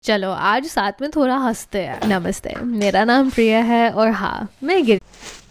चलो आज साथ में थोड़ा हंसते हैं। नमस्ते, मेरा नाम प्रिया है और हाँ मैं गिर